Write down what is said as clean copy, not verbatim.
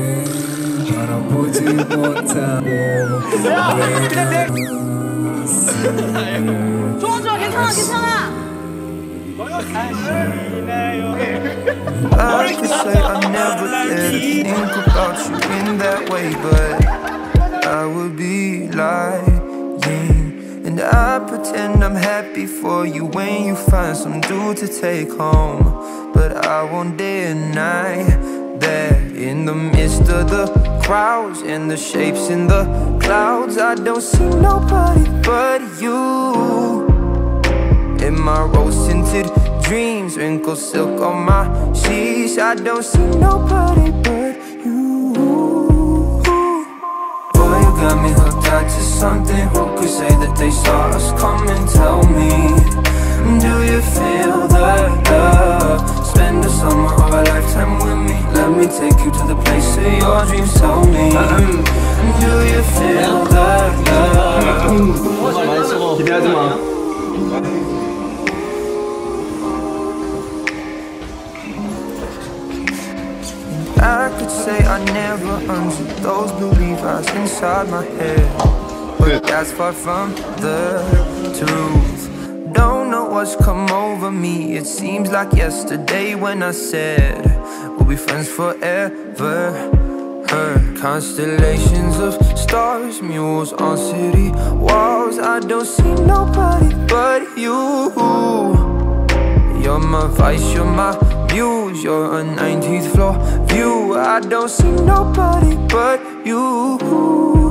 바라보지 못하고 좋아 좋아 괜찮아 괜찮아. I could say I never did think about you in that way, but I would be lying. And I pretend I'm happy for you when you find some dude to take home. But I won't deny that in the midst of the crowds and the shapes in the clouds, I don't see nobody but you. In my rose-tinted dreams, wrinkled silk on my sheets, I don't see nobody but you. Boy, you got me hooked on to something. Who could say that they saw us coming? Tell me, do you feel the love? Spend a summer or a lifetime with me. Let me take you to the place of your dreams. Tell me, do you feel the love? 기대하지 마. I could say I never understood those blue Levi's inside my head, but that's far from the truth. Don't know what's come over me. It seems like yesterday when I said we'll be friends forever. Heard constellations of stars, mules on city walls. I don't see nobody but you. You're my vice, you're my muse, you're a 19th floor view. I don't see nobody but you.